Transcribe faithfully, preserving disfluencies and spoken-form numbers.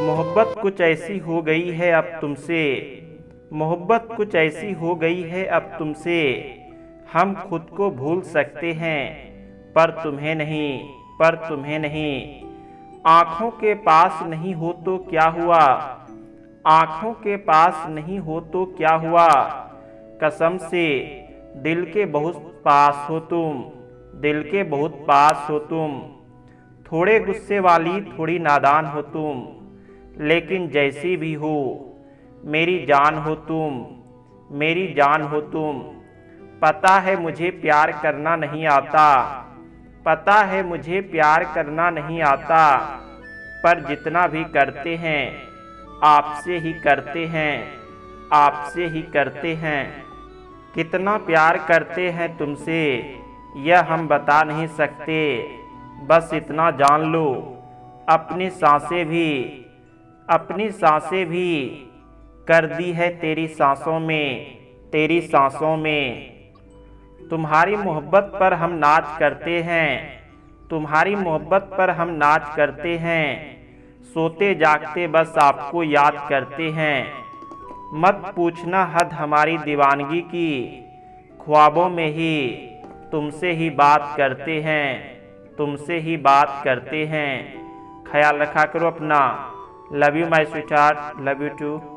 मोहब्बत कुछ ऐसी हो गई है अब तुमसे, मोहब्बत कुछ ऐसी हो गई है अब तुमसे। हम खुद को भूल सकते हैं पर तुम्हें नहीं, पर तुम्हें नहीं। आँखों के पास नहीं हो तो क्या हुआ, आँखों के पास नहीं हो तो क्या हुआ। कसम से दिल के बहुत पास हो तुम, दिल के बहुत पास हो तुम। थोड़े गुस्से वाली थोड़ी नादान हो तुम, लेकिन जैसी भी हो मेरी जान हो तुम, मेरी जान हो तुम। पता है मुझे प्यार करना नहीं आता, पता है मुझे प्यार करना नहीं आता। पर जितना भी करते हैं आपसे ही करते हैं, आपसे ही करते हैं। कितना प्यार करते हैं तुमसे यह हम बता नहीं सकते। बस इतना जान लो अपनी सांसें भी, अपनी सांसें भी कर दी है तेरी सांसों में, तेरी सांसों में। तुम्हारी मोहब्बत पर हम नाच करते हैं, तुम्हारी मोहब्बत पर हम नाच करते हैं। सोते जागते बस आपको याद करते हैं। मत पूछना हद हमारी दीवानगी की, ख्वाबों में ही तुमसे ही बात करते हैं, तुमसे ही बात करते हैं। ख्याल रखा करो अपना। Love you my sweetheart, love you to.